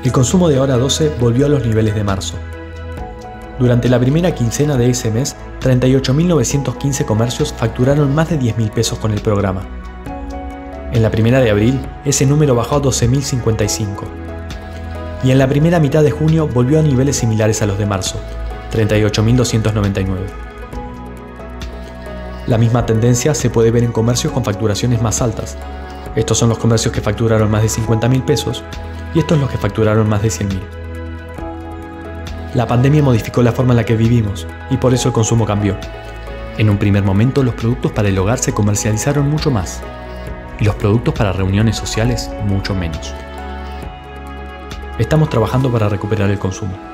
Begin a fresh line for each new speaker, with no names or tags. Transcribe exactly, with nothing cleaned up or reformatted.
El consumo de hora doce volvió a los niveles de marzo. Durante la primera quincena de ese mes, treinta y ocho mil novecientos quince comercios facturaron más de diez mil pesos con el programa. En la primera de abril, ese número bajó a doce mil cincuenta y cinco. Y en la primera mitad de junio volvió a niveles similares a los de marzo, treinta y ocho mil doscientos noventa y nueve. La misma tendencia se puede ver en comercios con facturaciones más altas. Estos son los comercios que facturaron más de cincuenta mil pesos y estos los que facturaron más de cien mil. La pandemia modificó la forma en la que vivimos y por eso el consumo cambió. En un primer momento los productos para el hogar se comercializaron mucho más y los productos para reuniones sociales mucho menos. Estamos trabajando para recuperar el consumo.